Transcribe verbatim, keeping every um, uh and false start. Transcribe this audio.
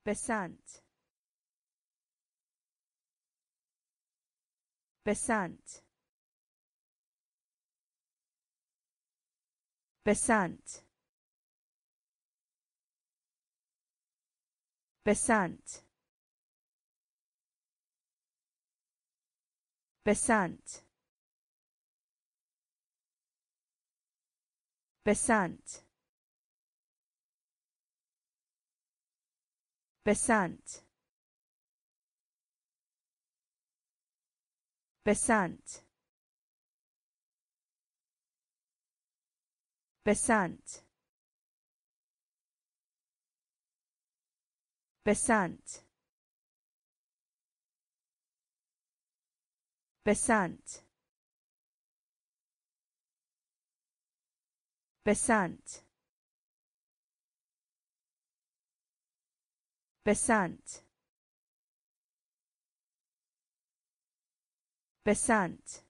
Besant. Besant. Besant. Besant. Besant. Besant. Besant. Besant. Besant. Besant. Besant. Besant. Besant. Besant.